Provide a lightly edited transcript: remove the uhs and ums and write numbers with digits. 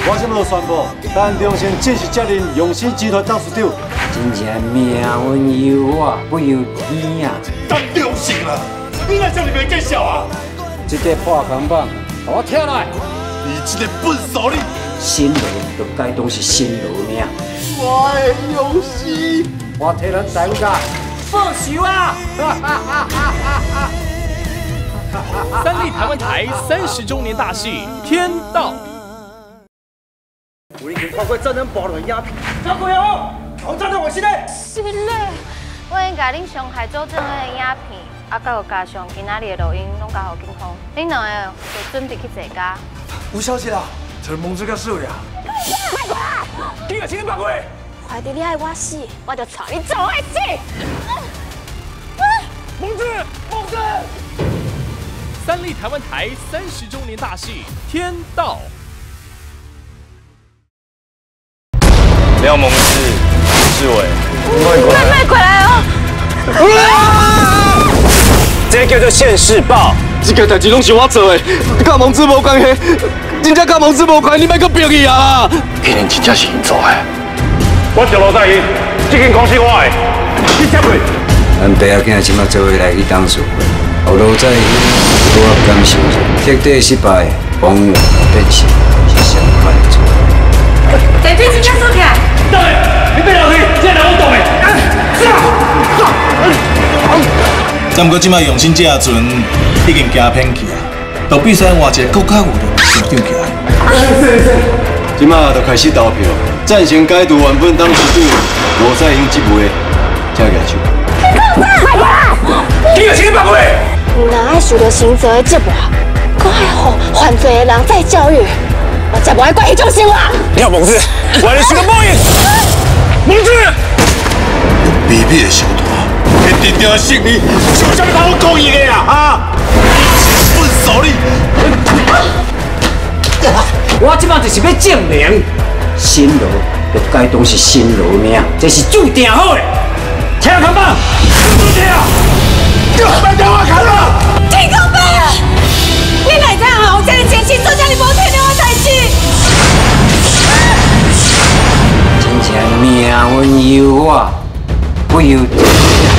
我今要宣布，咱中心正式接任永兴集团董事长。 真正命运由我不由天啊！ 咱中心啦，你哪叫你袂见笑啊？ 这个破钢板，给我跳来！ 你这个笨手哩！ 新路就该当是新路命。 我的永兴， 我替咱大家报仇啊！ 三立台湾台30周年大戏《天道》。 我已经看过真人暴乱影片，走过哦，我站在我心内。 是嘞，我已经甲恁上海做证的影片，甲有加上今仔日的录音，拢交予警方。恁两个就准备去坐家。 吴小姐啦，这蒙子个少呀。 卖过来！ 你个钱放过？ 快点，你爱我死，我就带你做伙死。 蒙子，蒙子。 三立台湾台30周年大戏《天道》。 廖蒙志、志伟， 卖过来哦！ 这叫做现世报。 这件代志拢是我做的，甲蒙子无关系，真正甲蒙子无关系，你莫搁逼伊啊！ 可能真正是因做的。我着罗在因，这间公司我的，你接袂？ 咱爸仔囝即马做伙来去董事会，后路在我感受彻底失败，往我变成是上快做。 电梯真正锁起来。 对，你别落去，这人我懂的。 但不过即摆用心这下船已经行偏去啊，就比赛换一个更较有力成长起来。 即马就开始投票，赞成改读原本董事长罗在英职位，请举手。 你个钱放过？ 若爱受到刑责的折磨，搁爱互犯罪的人再教育，我才不爱管伊种生活。 廖蒙志，我来是个报应。蒙志， 用卑鄙的手段，天地定胜利，想啥物通我讲伊个啊？笨手哩！ 我即马就是要证明，新路就该当是新路命，这是注定好的。听看吧， 别叫我看了！ 天公伯啊！你哪知影后这个前妻做遮尔无天良的代志？ 真正命运由我不由天。